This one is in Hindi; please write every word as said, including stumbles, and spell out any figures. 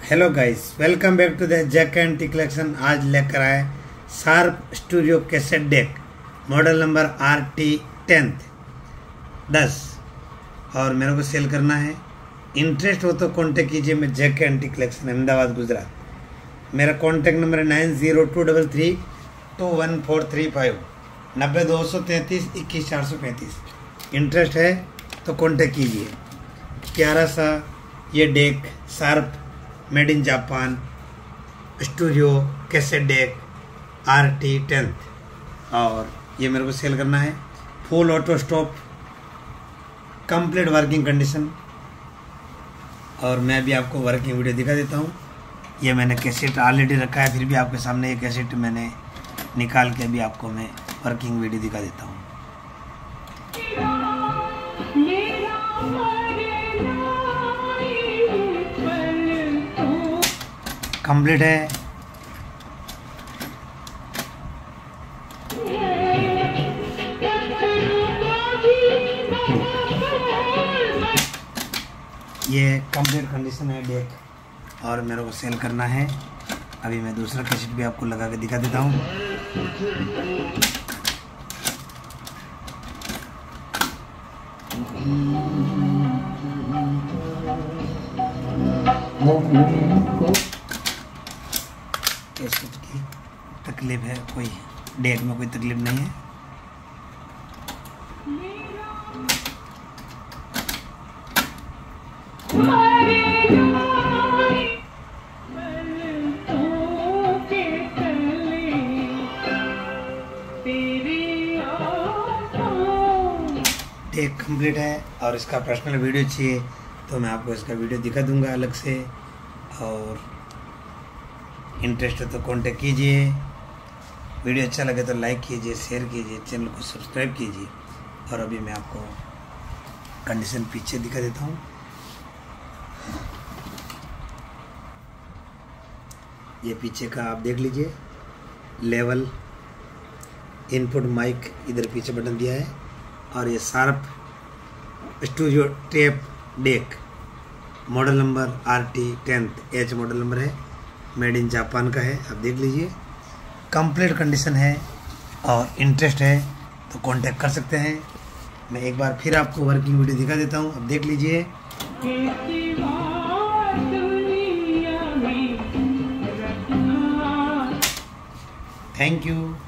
Hello guys, welcome back to the Jack and T collection. आज लेकर आए Sharp studio cassette deck model number R T tenth दस और मेरे को सेल करना है। इंटरेस्ट हो तो कांटेक्ट कीजिए। मैं Jack and T collection Ahmedabad Gujarat. मेरा कांटेक्ट नंबर है nine zero two double three two one four three five नब्बे दो सौ तैंतीस इक्कीस चार सौ पैंतीस। इंटरेस्ट है तो कांटेक्ट कीजिए। प्यारा सा ये deck Sharp made in Japan studio cassette deck R T tenth और ये मेरे को सेल करना है। Full auto stop, complete working condition. और मैं भी आपको वर्किंग वीडियो दिखा देता हूँ। ये मैंने कैसेट ऑलरेडी रखा है, फिर भी आपके सामने ये कैसेट मैंने निकाल के अभी आपको मैं वर्किंग वीडियो दिखा देता हूँ। कंप्लीट है। ये कंप्लीट कंडीशन है डेक और मेरे को सेल करना है। अभी मैं दूसरा कैसेट भी आपको लगा के दिखा देता हूँ। कैसेट की तकलीफ है, कोई डेक में कोई तकलीफ नहीं है। डेक कंप्लीट है और इसका पर्सनल वीडियो चाहिए तो मैं आपको इसका वीडियो दिखा दूंगा अलग से। और इंटरेस्ट है तो कांटेक्ट कीजिए। वीडियो अच्छा लगे तो लाइक कीजिए, शेयर कीजिए, चैनल को सब्सक्राइब कीजिए। और अभी मैं आपको कंडीशन पीछे दिखा देता हूँ। ये पीछे का आप देख लीजिए। लेवल, इनपुट माइक, इधर पीछे बटन दिया है। और ये Sharp studio tape deck model number R T tenth H model number है। मेड इन जापान का है, आप देख लीजिए। कंप्लीट कंडीशन है और इंटरेस्ट है तो कांटेक्ट कर सकते हैं। मैं एक बार फिर आपको वर्किंग वीडियो दिखा देता हूँ, आप देख लीजिए। Thank you.